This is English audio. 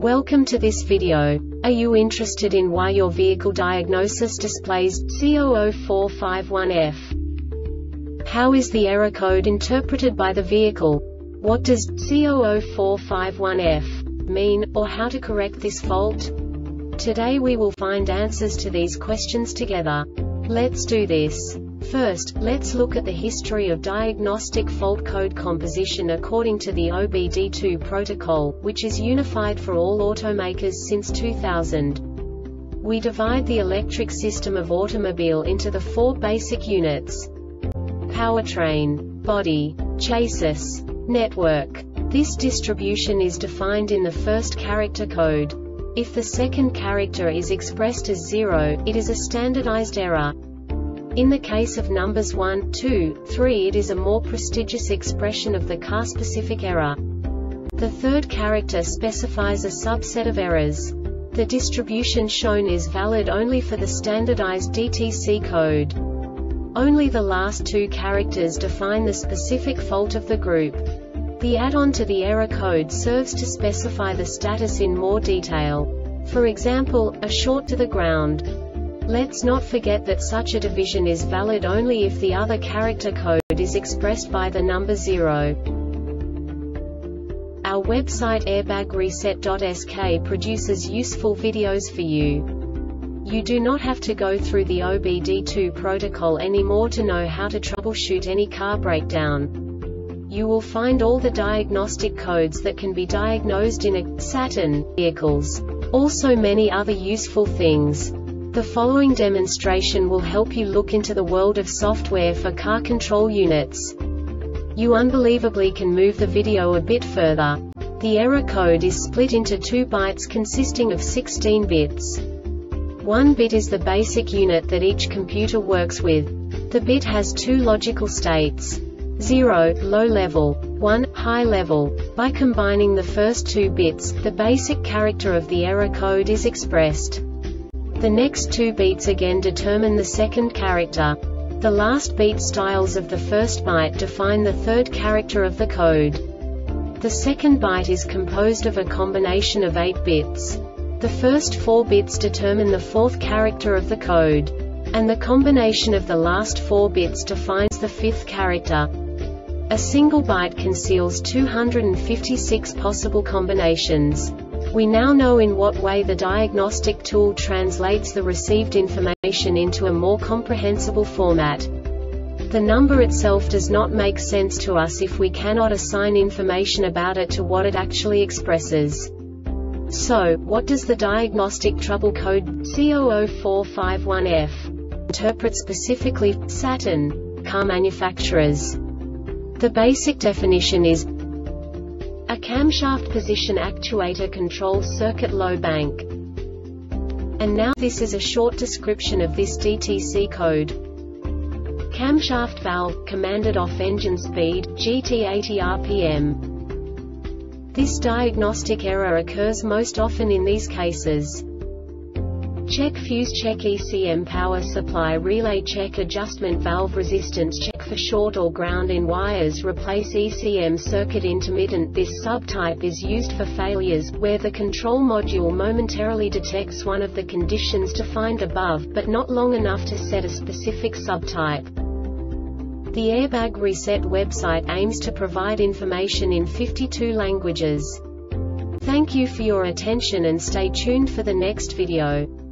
Welcome to this video. Are you interested in why your vehicle diagnosis displays C00451F? How is the error code interpreted by the vehicle? What does C00451F mean, or how to correct this fault? Today we will find answers to these questions together. Let's do this. First, let's look at the history of diagnostic fault code composition according to the OBD2 protocol, which is unified for all automakers since 2000. We divide the electric system of automobile into the four basic units: powertrain, body, chassis, network. This distribution is defined in the first character code. If the second character is expressed as 0, it is a standardized error. In the case of numbers 1, 2, 3, it is a more prestigious expression of the car-specific error. The third character specifies a subset of errors. The distribution shown is valid only for the standardized DTC code. Only the last two characters define the specific fault of the group. The add-on to the error code serves to specify the status in more detail. For example, a short to the ground. Let's not forget that such a division is valid only if the other character code is expressed by the number 0. Our website airbagreset.sk produces useful videos for you. You do not have to go through the OBD2 protocol anymore to know how to troubleshoot any car breakdown. You will find all the diagnostic codes that can be diagnosed in a Saturn vehicles. Also many other useful things. The following demonstration will help you look into the world of software for car control units. You unbelievably can move the video a bit further. The error code is split into 2 bytes consisting of 16 bits. 1 bit is the basic unit that each computer works with. The bit has 2 logical states: 0, low level, 1, high level. By combining the first 2 bits, the basic character of the error code is expressed. The next 2 beats again determine the second character. The last beat styles of the first byte define the third character of the code. The second byte is composed of a combination of 8 bits. The first 4 bits determine the fourth character of the code. And the combination of the last 4 bits defines the fifth character. A single byte conceals 256 possible combinations. We now know in what way the diagnostic tool translates the received information into a more comprehensible format. The number itself does not make sense to us if we cannot assign information about it to what it actually expresses. So, what does the diagnostic trouble code C00451F interpret specifically for Saturn car manufacturers? The basic definition is: a camshaft position actuator controls circuit low bank. And now this is a short description of this DTC code. Camshaft valve, commanded off engine speed, GT80 RPM. This diagnostic error occurs most often in these cases: check fuse, check ECM power supply relay, check adjustment valve resistance, check for short or ground in wires, replace ECM circuit intermittent. This subtype is used for failures, where the control module momentarily detects one of the conditions defined above, but not long enough to set a specific subtype. The Airbag Reset website aims to provide information in 52 languages. Thank you for your attention and stay tuned for the next video.